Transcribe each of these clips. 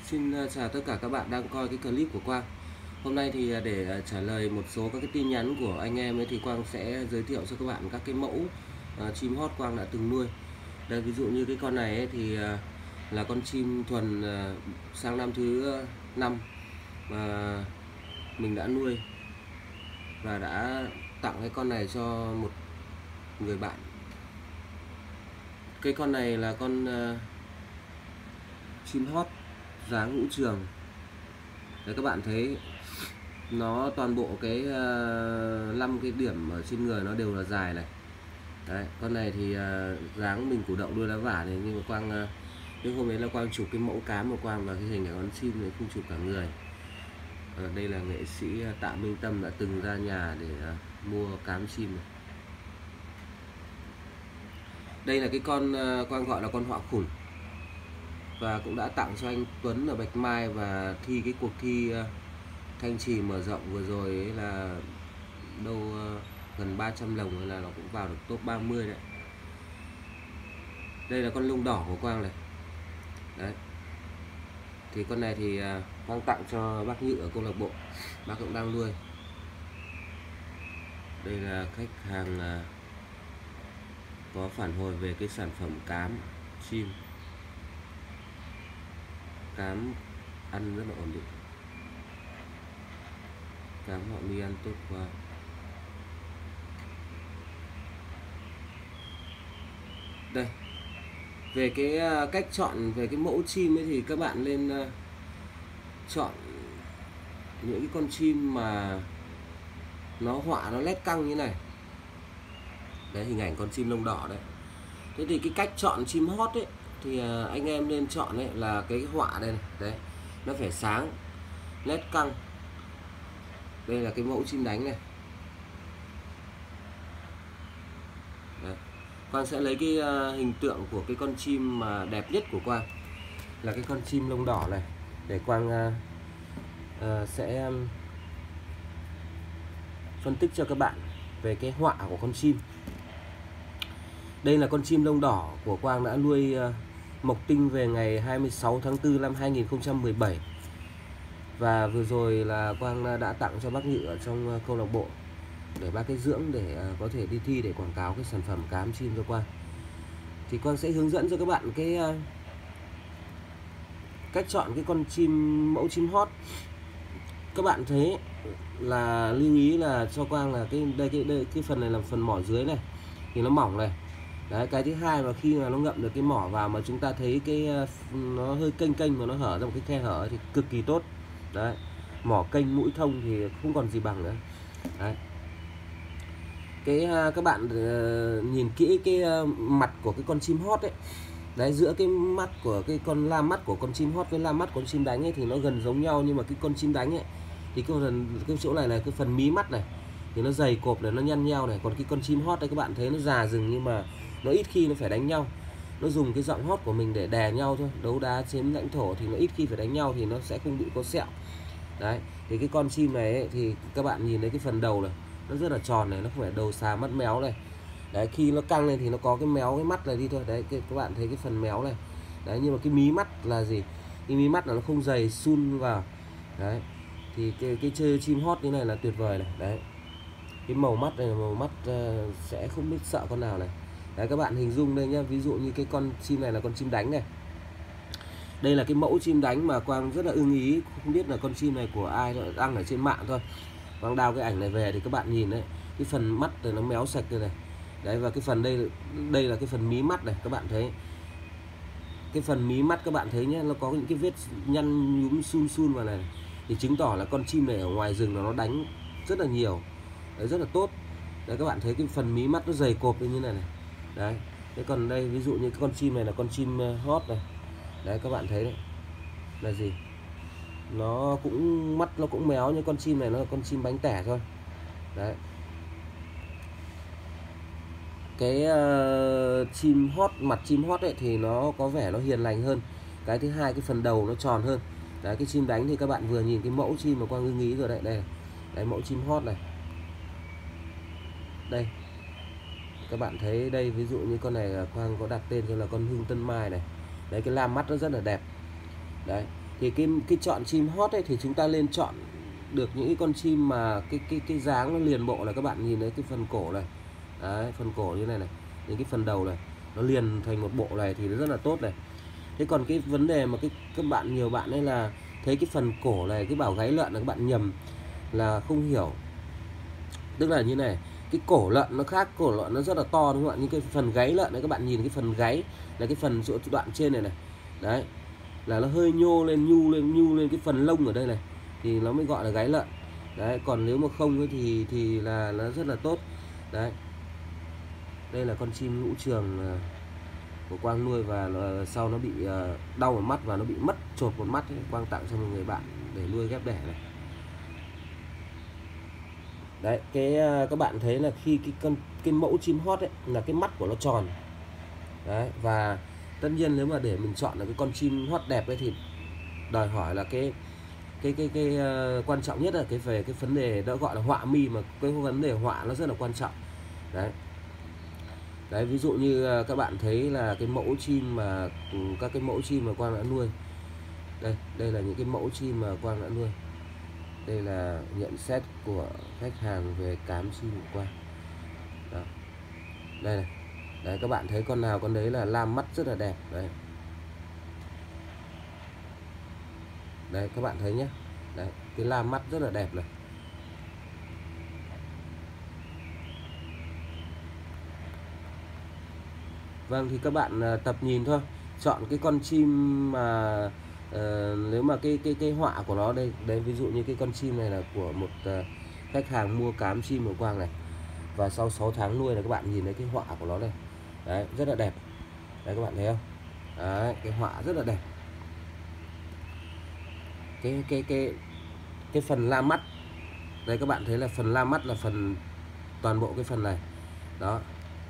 Xin chào tất cả các bạn đang coi cái clip của Quang. Hôm nay thì để trả lời một số các cái tin nhắn của anh em ấy thì Quang sẽ giới thiệu cho các bạn các cái mẫu chim hót Quang đã từng nuôi. Đây, ví dụ như cái con này ấy thì là con chim thuần sang năm thứ 5 mà mình đã nuôi và đã tặng cái con này cho một người bạn. Cái con này là con chim hót dáng ngũ trường. Đấy, các bạn thấy nó toàn bộ cái 5 cái điểm ở trên người nó đều là dài này. Đấy, con này thì dáng mình củ đậu đuôi lá vả này, nhưng mà Quang cái hôm đấy là Quang chụp cái mẫu cám của Quang và cái hình của con chim này không chụp cả người. Đây là nghệ sĩ Tạ Minh Tâm đã từng ra nhà để mua cám chim này. Đây là cái con Quang gọi là con họa khủng và cũng đã tặng cho anh Tuấn ở Bạch Mai và thi cái cuộc thi Thanh Trì mở rộng vừa rồi ấy, là đâu gần 300 lồng là nó cũng vào được top 30 đấy. Đây là con lông đỏ của Quang này. Đấy. Thì con này thì Quang tặng cho bác Nhự ở câu lạc bộ, bác cũng đang nuôi. Đây là khách hàng có phản hồi về cái sản phẩm cám chim. Cám ăn rất là ổn định, cám họ nuôi ăn tốt quá. Đây, về cái cách chọn về cái mẫu chim ấy thì các bạn nên chọn những cái con chim mà nó họa nó lét căng như này. Đấy, hình ảnh con chim lông đỏ đấy. Thế thì cái cách chọn chim hót ấy thì anh em nên chọn ấy là cái họa đây này, đấy, nó phải sáng, lét căng. Đây là cái mẫu chim đánh này. Đấy. Quang sẽ lấy cái hình tượng của cái con chim mà đẹp nhất của Quang là cái con chim lông đỏ này để Quang sẽ phân tích cho các bạn về cái họa của con chim. Đây là con chim lông đỏ của Quang đã nuôi mộc tinh về ngày 26 tháng 4 năm 2017. Và vừa rồi là Quang đã tặng cho bác Nhự ở trong câu lạc bộ để bác cái dưỡng để có thể đi thi để quảng cáo cái sản phẩm cám chim cho Quang. Thì Quang sẽ hướng dẫn cho các bạn cái cách chọn cái con chim mẫu chim hót. Các bạn thấy là lưu ý là cho Quang là cái phần này là phần mỏ dưới này thì nó mỏng này. Đấy, cái thứ hai mà khi mà nó ngậm được cái mỏ vào mà chúng ta thấy cái nó hơi kênh mà nó hở ra một cái khe hở thì cực kỳ tốt. Đấy, mỏ kênh mũi thông thì không còn gì bằng nữa. Đấy. Các bạn nhìn kỹ cái mặt của cái con chim hót ấy. Đấy, giữa cái mắt của cái con la mắt của con chim hót với la mắt của con chim đánh ấy thì nó gần giống nhau, nhưng mà cái con chim đánh ấy thì cái chỗ này là cái phần mí mắt này thì nó dày cộp này, nó nhăn nheo này. Còn cái con chim hót đây các bạn thấy nó già rừng nhưng mà nó ít khi nó phải đánh nhau. Nó dùng cái giọng hót của mình để đè nhau thôi. Đấu đá trên lãnh thổ thì nó ít khi phải đánh nhau thì nó sẽ không bị có sẹo. Đấy, thì cái con chim này ấy, thì các bạn nhìn thấy cái phần đầu này nó rất là tròn này, nó không phải đầu xà mắt méo này. Đấy, khi nó căng lên thì nó có cái méo cái mắt này đi thôi. Đấy, các bạn thấy cái phần méo này. Đấy, nhưng mà cái mí mắt là gì? Cái mí mắt là nó không dày sun vào. Đấy, thì cái chơi chim hót như này là tuyệt vời này. Đấy, cái màu mắt này là màu mắt sẽ không biết sợ con nào này. Đấy, các bạn hình dung đây nhá, ví dụ như cái con chim này là con chim đánh này. Đây là cái mẫu chim đánh mà Quang rất là ưng ý, không biết là con chim này của ai, đăng ở trên mạng thôi. Quang đào cái ảnh này về thì các bạn nhìn đấy, cái phần mắt này nó méo sạch đây này. Đấy, và cái phần đây là cái phần mí mắt này, các bạn thấy cái phần mí mắt các bạn thấy nhé, nó có những cái vết nhăn nhúm sun vào này, thì chứng tỏ là con chim này ở ngoài rừng nó đánh rất là nhiều. Đấy, rất là tốt. Đấy, các bạn thấy cái phần mí mắt nó dày cộp như này này. Đấy, thế còn đây ví dụ như cái con chim này là con chim hót này. Đấy, các bạn thấy đấy là gì, nó cũng mắt nó cũng méo, như con chim này nó là con chim bánh tẻ thôi. Đấy, cái chim hót, mặt chim hót ấy thì nó có vẻ nó hiền lành hơn. Cái thứ hai, cái phần đầu nó tròn hơn. Đấy, cái chim đánh thì các bạn vừa nhìn cái mẫu chim mà Quang ưng ý rồi đấy. Đây mẫu chim hót này. Đây, các bạn thấy đây, ví dụ như con này Quang có đặt tên cho là con Hương Tân Mai này. Đấy, cái lam mắt nó rất là đẹp. Đấy, Thì cái chọn chim hót ấy thì chúng ta nên chọn được những cái con chim mà cái dáng nó liền bộ này, các bạn nhìn thấy cái phần cổ này. Đấy, phần cổ như này này, đến cái phần đầu này nó liền thành một bộ này thì nó rất là tốt này. Thế còn cái vấn đề mà các bạn, nhiều bạn ấy là thấy cái phần cổ này, cái bảo gáy lợn là các bạn nhầm, là không hiểu. Tức là như này, cái cổ lợn nó khác, cổ lợn nó rất là to đúng không ạ? Những cái phần gáy lợn này, các bạn nhìn cái phần gáy là cái phần chỗ đoạn trên này này. Đấy, là nó hơi nhô lên, nhu lên cái phần lông ở đây này thì nó mới gọi là gáy lợn. Đấy, còn nếu mà không thì là nó rất là tốt. Đấy, đây là con chim ngũ trường của Quang nuôi, và sau nó bị đau một mắt và nó bị mất chột một mắt ấy. Quang tặng cho một người bạn để nuôi ghép đẻ này. Đấy, các bạn thấy là khi cái mẫu chim hót ấy là cái mắt của nó tròn. Đấy, và tất nhiên nếu mà để mình chọn là cái con chim hót đẹp ấy thì đòi hỏi là cái quan trọng nhất là về cái vấn đề đó gọi là họa mi, mà cái vấn đề họa nó rất là quan trọng. Đấy. Đấy, ví dụ như các bạn thấy là cái mẫu chim mà các cái mẫu chim mà Quang đã nuôi. Đây là những cái mẫu chim mà Quang đã nuôi. Đây là nhận xét của khách hàng về cám chim của Quang. Đó. Đây này. Đấy, các bạn thấy con nào con đấy là lam mắt rất là đẹp. Đấy. Đấy, các bạn thấy nhé. Đấy, cái lam mắt rất là đẹp này. Vâng, thì các bạn tập nhìn thôi, chọn cái con chim mà nếu mà cái họa của nó đây, ví dụ như cái con chim này là của một khách hàng mua cám chim của Quang này, và sau 6 tháng nuôi là các bạn nhìn thấy cái họa của nó đây. Đấy, rất là đẹp. Đấy, các bạn thấy không? Đấy, cái họa rất là đẹp. Cái phần la mắt đây, các bạn thấy là phần la mắt là phần toàn bộ cái phần này. Đó.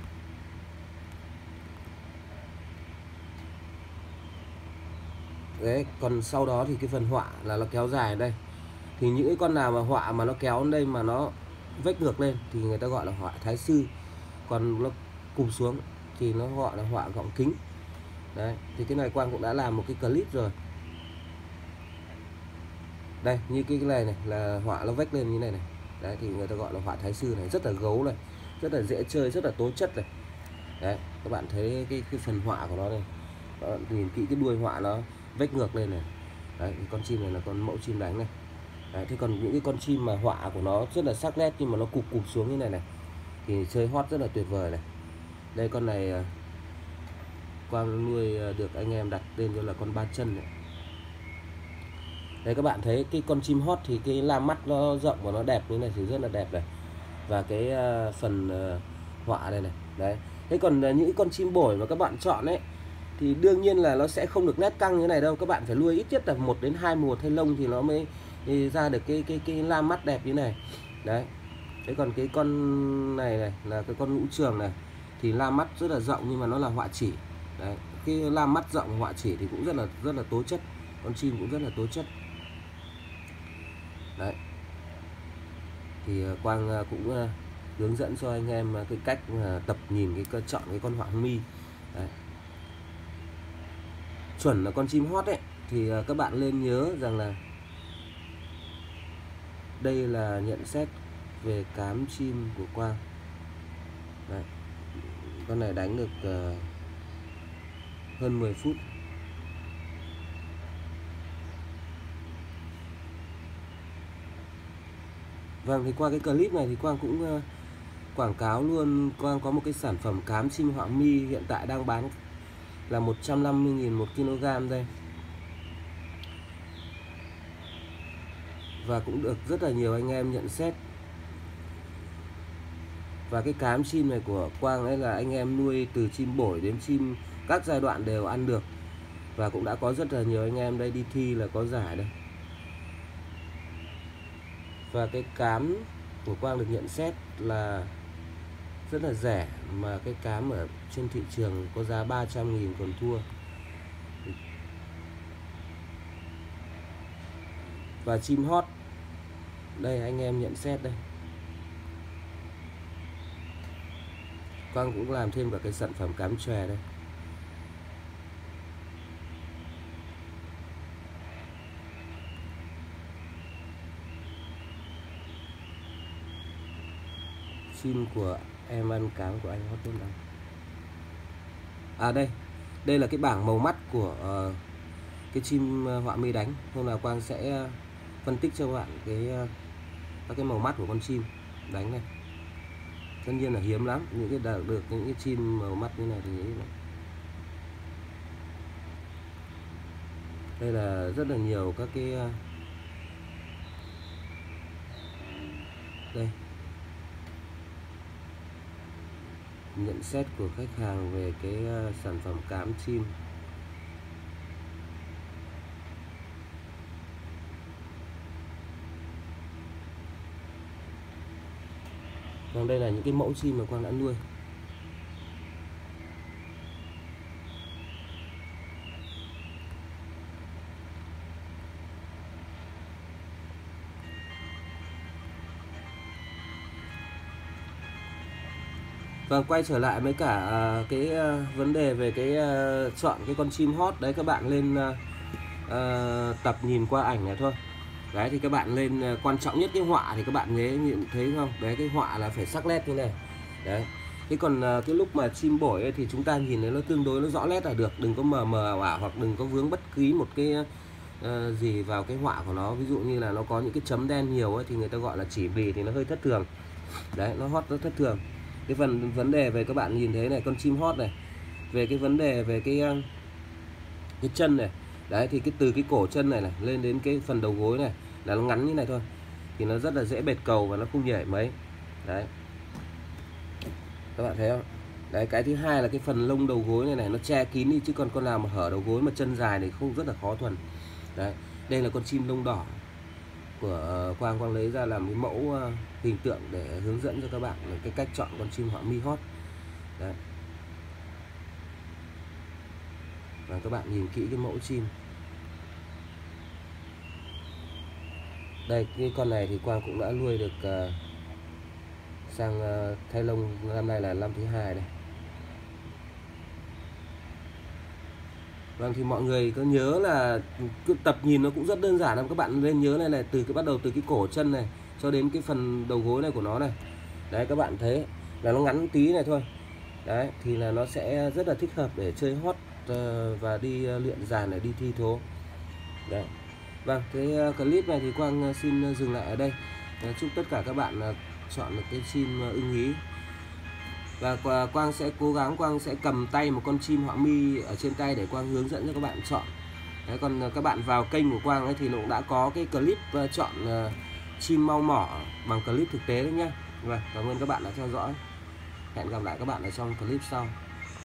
Đấy, còn sau đó thì cái phần họa là nó kéo dài đây. Thì những cái con nào mà họa mà nó kéo đến đây mà nó vách ngược lên thì người ta gọi là họa thái sư. Còn nó cụp xuống thì nó gọi là họa gọng kính. Đấy, thì cái này Quang cũng đã làm một cái clip rồi. Đây, như cái này này là họa nó vách lên như này này. Đấy, thì người ta gọi là họa thái sư này, rất là gấu này, rất là dễ chơi, rất là tố chất này. Đấy, các bạn thấy cái phần họa của nó đây. Các bạn nhìn kỹ cái đuôi họa nó vách ngược lên này. Đấy, con chim này là con mẫu chim đánh này. Đấy, thế còn những cái con chim mà họa của nó rất là sắc nét nhưng mà nó cụp xuống như này này thì chơi hót rất là tuyệt vời này. Đây, con này Quang nuôi được anh em đặt tên cho là con ba chân này. Đấy, các bạn thấy cái con chim hót thì cái la mắt nó rộng và nó đẹp như này thì rất là đẹp này. Và cái phần họa đây này. Đấy. Thế còn những con chim bổi mà các bạn chọn ấy thì đương nhiên là nó sẽ không được nét căng như thế này đâu. Các bạn phải nuôi ít nhất là 1 đến 2 mùa thay lông thì nó mới ra được cái la mắt đẹp như này. Đấy. Thế còn cái con này này là cái con ngũ trường này thì la mắt rất là rộng nhưng mà nó là họa chỉ. Đấy. Cái la mắt rộng họa chỉ thì cũng rất là tố chất. Con chim cũng rất là tố chất. Đấy. Thì Quang cũng hướng dẫn cho anh em cái cách tập nhìn chọn cái con họa mi. Đấy. Chuẩn là con chim hót ấy thì các bạn nên nhớ rằng là đây là nhận xét về cám chim của Quang. Đấy. Con này đánh được hơn 10 phút. Vâng, thì qua cái clip này thì Quang cũng quảng cáo luôn. Quang có một cái sản phẩm cám chim họa mi hiện tại đang bán là 150.000 một kg đây. Và cũng được rất là nhiều anh em nhận xét. Và cái cám chim này của Quang ấy là anh em nuôi từ chim bổi đến chim các giai đoạn đều ăn được. Và cũng đã có rất là nhiều anh em đây đi thi là có giải đây. Và cái cám của Quang được nhận xét là rất là rẻ, mà cái cám ở trên thị trường có giá 300.000 còn thua. Và chim hót đây anh em nhận xét đây. Quang cũng làm thêm cả cái sản phẩm cám chòe đây. chim của em ăn cám của anh Hot Tôn Đăng. À đây là cái bảng màu mắt của cái chim họa mi đánh. Hôm nào Quang sẽ phân tích cho các bạn các cái màu mắt của con chim đánh này. Tất nhiên là hiếm lắm những cái được những cái chim màu mắt như này thì đây là rất là nhiều các cái đây nhận xét của khách hàng về cái sản phẩm cám chim. Còn đây là những cái mẫu chim mà Quang đã nuôi. Vâng, quay trở lại với cả cái vấn đề về cái chọn cái con chim hot đấy, các bạn lên tập nhìn qua ảnh này thôi. Đấy thì các bạn lên quan trọng nhất cái họa thì các bạn thấy không? Đấy, cái họa là phải sắc nét như này. Đấy. Thế còn cái lúc mà chim bổi ấy, thì chúng ta nhìn thấy nó tương đối nó rõ nét là được, đừng có mờ ảo hoặc đừng có vướng bất cứ một cái gì vào cái họa của nó. Ví dụ như là nó có những cái chấm đen nhiều ấy, thì người ta gọi là chỉ bì thì nó hơi thất thường. Đấy, nó hot rất thất thường. Cái vấn đề về các bạn nhìn thấy này, con chim hot này, về cái vấn đề về cái chân này. Đấy thì từ cái cổ chân này lên đến cái phần đầu gối này là nó ngắn như này thôi, thì nó rất là dễ bệt cầu và nó không nhảy mấy. Đấy, các bạn thấy không? Đấy, cái thứ hai là cái phần lông đầu gối này nó che kín đi, chứ còn con nào mà hở đầu gối mà chân dài thì không, rất là khó thuần. Đấy, đây là con chim lông đỏ của Quang lấy ra làm cái mẫu hình tượng để hướng dẫn cho các bạn là cái cách chọn con chim họa mi hot. Đấy. Và các bạn nhìn kỹ cái mẫu chim. Đây, cái con này thì Quang cũng đã nuôi được sang thay lông, năm nay là năm thứ 2 đây. Vâng, thì mọi người có nhớ là cứ tập nhìn nó cũng rất đơn giản lắm. Các bạn nên nhớ này bắt đầu từ cái cổ chân này cho đến cái phần đầu gối này của nó này. Đấy, các bạn thấy là nó ngắn tí này thôi. Đấy, thì là nó sẽ rất là thích hợp để chơi hot và đi luyện dàn để đi thi thố. Đấy. Vâng, cái clip này thì Quang xin dừng lại ở đây. Chúc tất cả các bạn chọn được cái chim ưng ý. Và Quang sẽ cố gắng, Quang sẽ cầm tay một con chim họa mi ở trên tay để Quang hướng dẫn cho các bạn chọn. Đấy, còn các bạn vào kênh của Quang ấy thì nó cũng đã có cái clip chọn chim mau mỏ bằng clip thực tế đấy nhé. Vâng, cảm ơn các bạn đã theo dõi. Hẹn gặp lại các bạn ở trong clip sau.